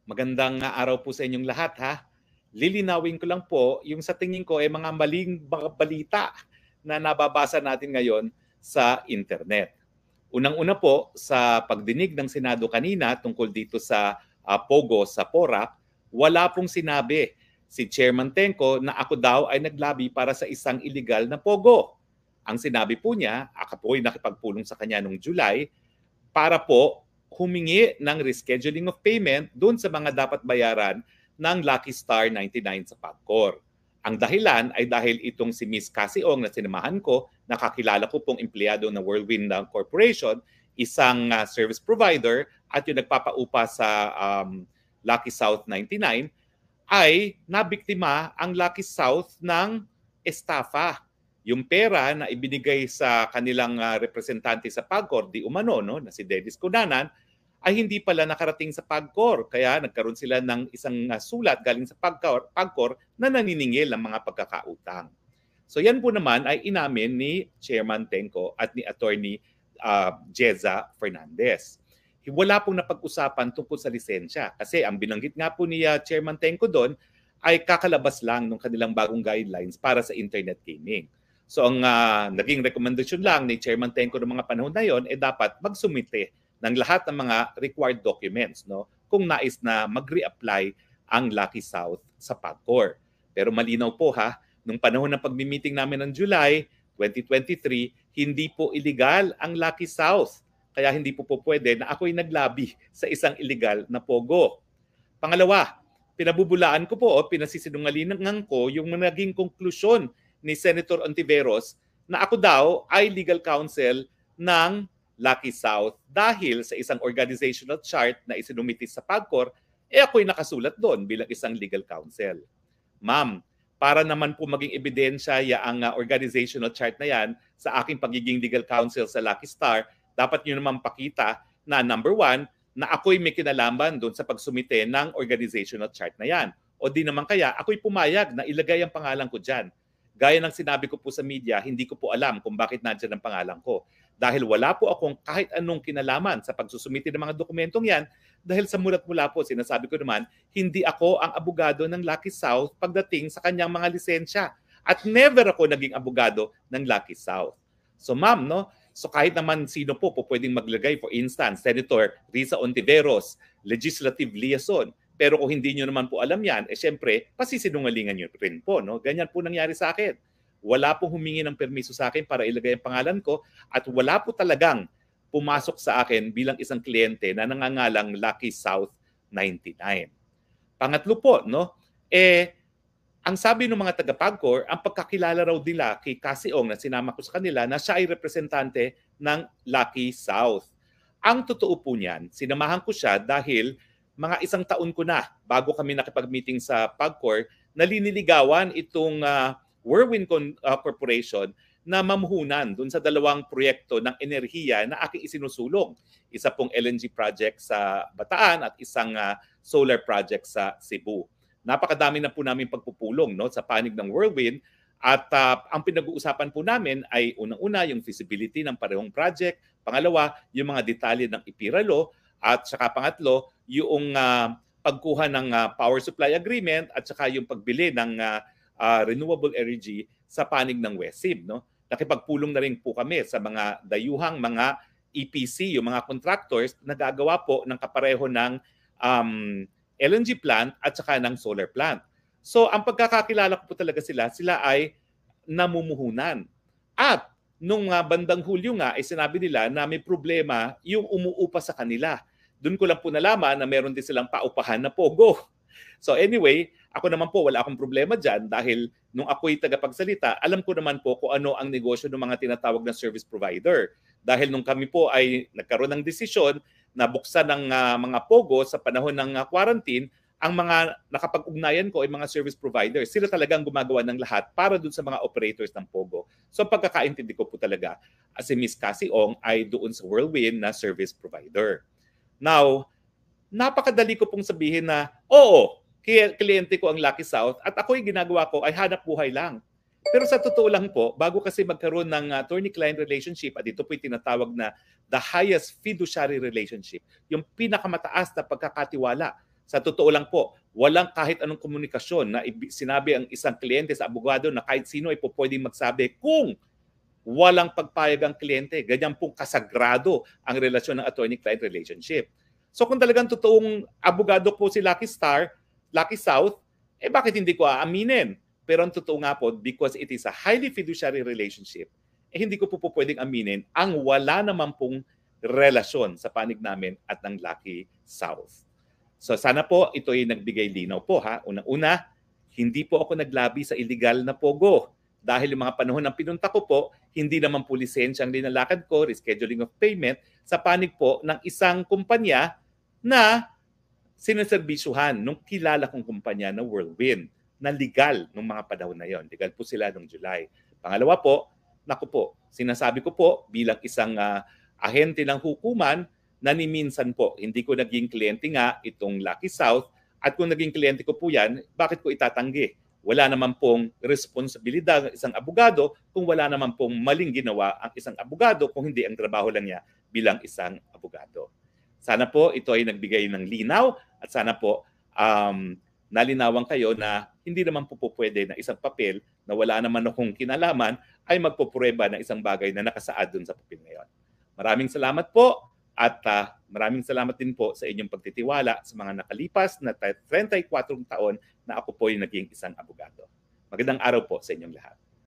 Magandang araw po sa inyong lahat ha. Lilinawin ko lang po yung sa tingin ko ay mga maling balita na nababasa natin ngayon sa internet. Unang-una po sa pagdinig ng Senado kanina tungkol dito sa Pogo sa Porac, wala pong sinabi si Chairman Tenco na ako daw ay naglabi para sa isang illegal na Pogo. Ang sinabi po niya, ako po ay nakipagpulong sa kanya noong July, para po humingi ng rescheduling of payment doon sa mga dapat bayaran ng Lucky Star 99 sa PAGCOR. Ang dahilan ay dahil itong si Miss Cassie Ong na sinamahan ko, nakakilala ko pong empleyado ng Whirlwind Corporation, isang service provider at yung nagpapaupa sa Lucky South 99, ay nabiktima ang Lucky South ng estafa. Yung pera na ibinigay sa kanilang representante sa PAGCOR, di umano, no, na si Dennis Cunanan, ay hindi pala nakarating sa PAGCOR. Kaya nagkaroon sila ng isang sulat galing sa PAGCOR na naniningil ng mga pagkakautang. So yan po naman ay inamin ni Chairman Tenco at ni Attorney Jeza Fernandez. Wala pong napag-usapan tungkol sa lisensya kasi ang binanggit nga po ni Chairman Tenco doon ay kakalabas lang ng kanilang bagong guidelines para sa internet gaming. So ang naging rekomendasyon lang ni Chairman Tenco ng mga panahon na yon ay dapat magsumite ng lahat ng mga required documents, no, kung nais na mag-reapply ang Lucky South sa PAGCOR. Pero malinaw po ha, nung panahon ng pagmi-meeting namin ng July 2023, hindi po illegal ang Lucky South. Kaya hindi po pwede na ako'y naglabi sa isang illegal na Pogo. Pangalawa, pinabubulaan ko po o pinasisinungalingan ko yung naging konklusyon ni Senator Ontiveros na ako daw ay legal counsel ng Lucky South dahil sa isang organizational chart na isinumiti sa PAGCOR, ako'y nakasulat doon bilang isang legal counsel. Ma'am, para naman po maging ebidensya ang organizational chart na yan sa aking pagiging legal counsel sa Lucky Star, dapat nyo naman pakita na number one, na ako'y may kinalaman doon sa pagsumite ng organizational chart na yan. O di naman kaya, ako'y pumayag na ilagay ang pangalan ko dyan. Gaya ng sinabi ko po sa media, hindi ko po alam kung bakit nandiyan ang pangalan ko. Dahil wala po akong kahit anong kinalaman sa pagsusumite ng mga dokumentong yan, dahil sa mulat-mula po, sinasabi ko naman, hindi ako ang abogado ng Lucky South pagdating sa kanyang mga lisensya. At never ako naging abogado ng Lucky South. So ma'am, no? So kahit naman sino po pwedeng maglagay, for instance, Senator Risa Ontiveros, legislative liaison. Pero kung hindi nyo naman po alam yan, syempre, pasisinungalingan nyo rin po. No? Ganyan po nangyari sa akin. Wala pong humingi ng permiso sa akin para ilagay ang pangalan ko at wala po talagang pumasok sa akin bilang isang kliyente na nangangalang Lucky South 99. Pangatlo po, no? Ang sabi ng mga taga-PAGCOR, ang pagkakilala raw nila kay Cassie Ong na sinama ko sa kanila na siya ay representante ng Lucky South. Ang totoo po niyan, sinamahan ko siya dahil mga isang taon ko na bago kami nakipag-meeting sa PAGCOR, naliniligawan itong Whirlwind Corporation na mamuhunan dun sa dalawang proyekto ng enerhiya na aking isinusulong. Isa pong LNG project sa Bataan at isang solar project sa Cebu. Napakadami na po namin pagpupulong, no, sa panig ng Whirlwind at ang pinag-uusapan po namin ay unang-una yung feasibility ng parehong project, pangalawa yung mga detalye ng IPIRA law at saka pangatlo yung pagkuha ng power supply agreement at saka yung pagbili ng renewable energy sa panig ng WESIB, no. Nakipagpulong na rin po kami sa mga dayuhang mga EPC, yung mga contractors na gagawa po ng kapareho ng LNG plant at saka ng solar plant. So ang pagkakakilala ko po talaga sila ay namumuhunan. At nung bandang Hulyo nga ay sinabi nila na may problema yung umuupa sa kanila. Doon ko lang po nalaman na meron din silang paupahan na Pogo. So anyway, ako naman po wala akong problema dyan dahil nung ako'y tagapagsalita, alam ko naman po kung ano ang negosyo ng mga tinatawag na service provider. Dahil nung kami po ay nagkaroon ng desisyon na buksan ng mga Pogo sa panahon ng quarantine, ang mga nakapag-ugnayan ko ay mga service providers. Sila talagang gumagawa ng lahat para dun sa mga operators ng Pogo. So pagkakaintindi ko po talaga, si Miss Cassie Ong ay doon sa Whirlwind na service provider. Now, napakadali ko pong sabihin na, oo, kliyente ko ang Lucky South at ako'y ginagawa ko ay hanap buhay lang. Pero sa totoo lang po, bago kasi magkaroon ng attorney-client relationship, at ito po'y tinatawag na the highest fiduciary relationship, yung pinakamataas na pagkakatiwala Sa totoo lang po, walang kahit anong komunikasyon na sinabi ang isang kliyente sa abogado na kahit sino ay po pwedeng magsabi kung walang pagpayag ang kliyente. Ganyan pong kasagrado ang relasyon ng attorney-client relationship. So kung talagang totoong abogado po si Lucky Star, Lucky South, bakit hindi ko aaminin? Pero ang totoo nga po, because it is a highly fiduciary relationship, hindi ko po pwedeng aminin ang wala naman pong relasyon sa panig namin at ng Lucky South. So sana po ito ay nagbigay linaw po ha. Unang-una, hindi po ako naglabi sa illegal na pogo. Dahil yung mga panahon ng pinunta ko po, hindi naman po lisensya ang linalakad ko, rescheduling of payment, sa panig po ng isang kumpanya na sineserbisyuhan nung kilala kong kumpanya na Whirlwind, na legal nung mga panahon na yon. Legal po sila nung July. Pangalawa po, naku po, sinasabi ko po bilang isang ahente ng hukuman na ni minsan po, hindi ko naging kliyente nga itong Lucky South, at kung naging kliyente ko po yan, bakit ko itatanggi? Wala naman pong responsibilidad ng isang abogado kung wala naman pong maling ginawa ang isang abogado kung hindi ang trabaho lang niya bilang isang abogado. Sana po ito ay nagbigay ng linaw at sana po nalinawan kayo na hindi naman po pwede na isang papel na wala naman akong kinalaman ay magpuprueba ng isang bagay na nakasaad dun sa papel na yun. Maraming salamat po at maraming salamat din po sa inyong pagtitiwala sa mga nakalipas na 34 taon na ako po ay naging isang abogado. Magandang araw po sa inyong lahat.